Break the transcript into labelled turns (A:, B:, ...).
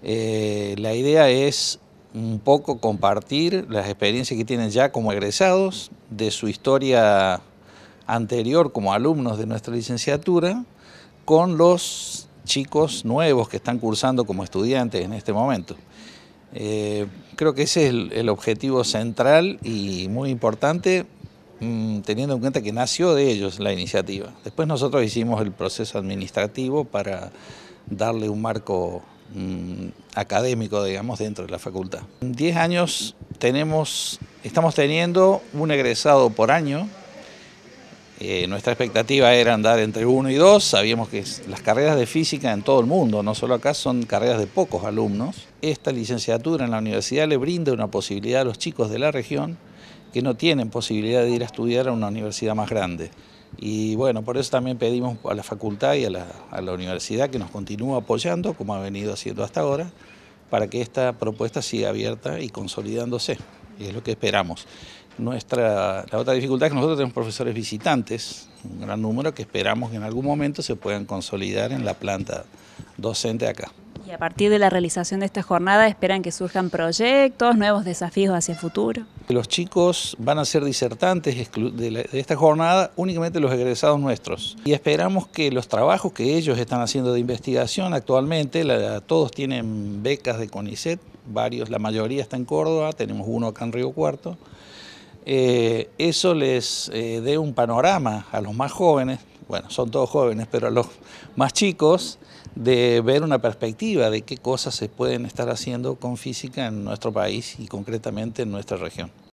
A: La idea es un poco compartir las experiencias que tienen ya como egresados, de su historia anterior como alumnos de nuestra licenciatura, con los chicos nuevos que están cursando como estudiantes en este momento. Creo que ese es el objetivo central y muy importante, teniendo en cuenta que nació de ellos la iniciativa. Después nosotros hicimos el proceso administrativo para darle un marco académico, digamos, dentro de la facultad. En 10 años estamos teniendo un egresado por año. Nuestra expectativa era andar entre 1 y 2, sabíamos que las carreras de física en todo el mundo, no solo acá, son carreras de pocos alumnos. Esta licenciatura en la universidad le brinda una posibilidad a los chicos de la región que no tienen posibilidad de ir a estudiar a una universidad más grande. Y bueno, por eso también pedimos a la facultad y a la universidad que nos continúe apoyando, como ha venido haciendo hasta ahora, para que esta propuesta siga abierta y consolidándose, y es lo que esperamos. La otra dificultad es que nosotros tenemos profesores visitantes, un gran número, que esperamos que en algún momento se puedan consolidar en la planta docente acá.
B: Y a partir de la realización de esta jornada, ¿esperan que surjan proyectos, nuevos desafíos hacia el futuro?
A: Los chicos van a ser disertantes de esta jornada, únicamente los egresados nuestros. Y esperamos que los trabajos que ellos están haciendo de investigación actualmente, todos tienen becas de CONICET, la mayoría está en Córdoba, tenemos uno acá en Río Cuarto. Eso les dé un panorama a los más jóvenes, bueno, son todos jóvenes, pero a los más chicos, de ver una perspectiva de qué cosas se pueden estar haciendo con física en nuestro país y concretamente en nuestra región.